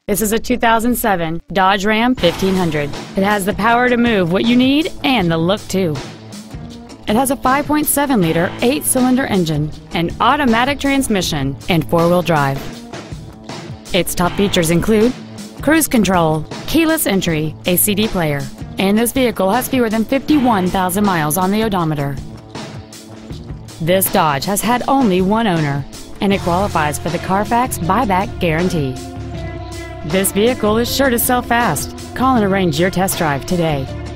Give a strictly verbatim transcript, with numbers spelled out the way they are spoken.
This is a two thousand seven Dodge Ram fifteen hundred. It has the power to move what you need and the look too. It has a five point seven liter eight-cylinder engine, an automatic transmission, and four-wheel drive. Its top features include cruise control, keyless entry, a C D player, and this vehicle has fewer than fifty-one thousand miles on the odometer. This Dodge has had only one owner, and it qualifies for the Carfax buyback guarantee. This vehicle is sure to sell fast. Call and arrange your test drive today.